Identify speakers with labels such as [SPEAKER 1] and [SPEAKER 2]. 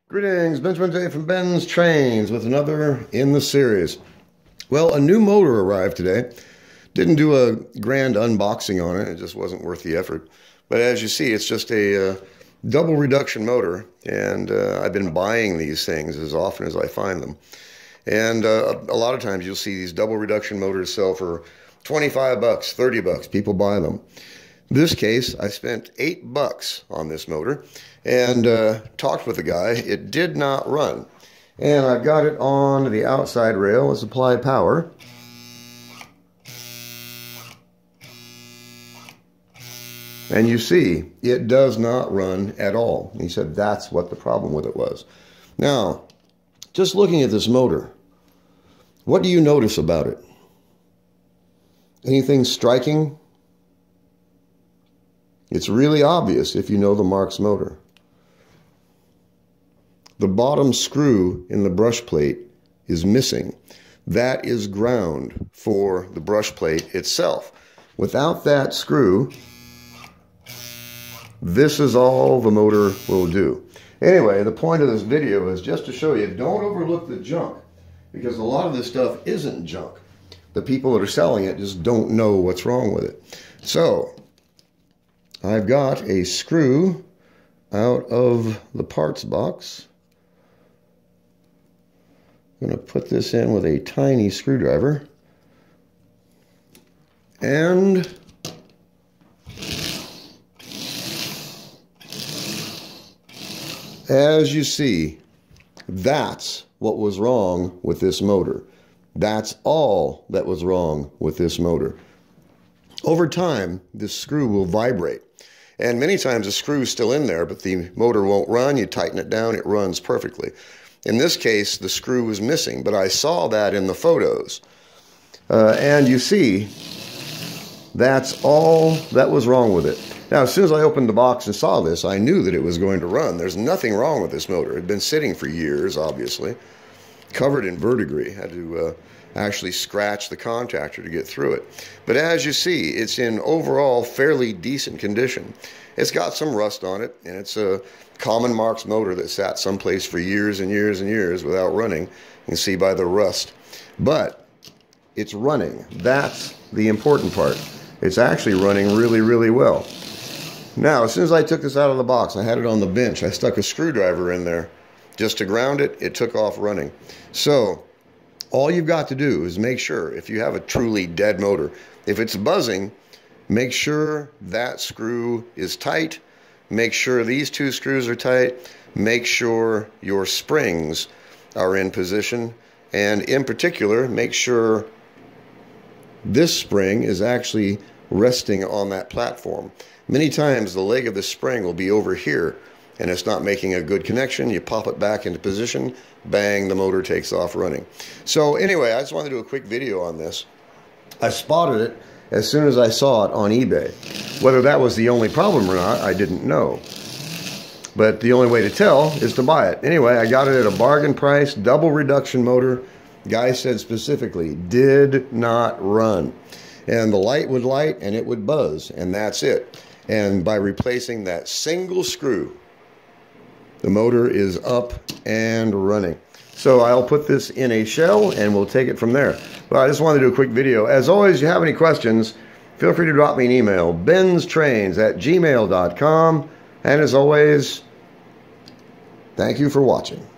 [SPEAKER 1] Greetings, Benjamin J. from Ben's Trains with another in the series. Well, a new motor arrived today. Didn't do a grand unboxing on it. It just wasn't worth the effort. But as you see, it's just a double reduction motor. And I've been buying these things as often as I find them. And a lot of times you'll see these double reduction motors sell for 25 bucks, 30 bucks. People buy them. In this case, I spent $8 on this motor and talked with the guy. It did not run. And I've got it on the outside rail to supply power. And you see, it does not run at all. And he said that's what the problem with it was. Now, just looking at this motor, what do you notice about it? Anything striking? It's really obvious if you know the Marx motor. The bottom screw in the brush plate is missing. That is ground for the brush plate itself. Without that screw, this is all the motor will do. Anyway, the point of this video is just to show you, don't overlook the junk, because a lot of this stuff isn't junk. The people that are selling it just don't know what's wrong with it. So, I've got a screw out of the parts box. I'm going to put this in with a tiny screwdriver. And as you see, that's what was wrong with this motor. That's all that was wrong with this motor. Over time, this screw will vibrate. And many times the screw is still in there, but the motor won't run. You tighten it down, it runs perfectly. In this case, the screw was missing, but I saw that in the photos. And you see, that's all that was wrong with it. Now, as soon as I opened the box and saw this, I knew that it was going to run. There's nothing wrong with this motor. It had been sitting for years, obviously, covered in verdigris. Had to actually scratch the contactor to get through it. But as you see, it's in overall fairly decent condition. It's got some rust on it, and it's a common Marx motor that sat someplace for years and years and years without running. You can see by the rust. But it's running. That's the important part. It's actually running really, really well. Now, as soon as I took this out of the box, I had it on the bench. I stuck a screwdriver in there just to ground it. It took off running. So all you've got to do is make sure, if you have a truly dead motor, if it's buzzing, make sure that screw is tight. Make sure these two screws are tight. Make sure your springs are in position. And in particular, make sure this spring is actually resting on that platform. Many times the leg of the spring will be over here and it's not making a good connection. You pop it back into position, bang, the motor takes off running. So anyway, I just wanted to do a quick video on this. I spotted it as soon as I saw it on eBay. Whether that was the only problem or not, I didn't know. But the only way to tell is to buy it. Anyway, I got it at a bargain price, double reduction motor. Guy said specifically, did not run. And the light would light and it would buzz, and that's it. And by replacing that single screw, the motor is up and running. So I'll put this in a shell and we'll take it from there. But I just wanted to do a quick video. As always, if you have any questions, feel free to drop me an email, benstrains@gmail.com. And as always, thank you for watching.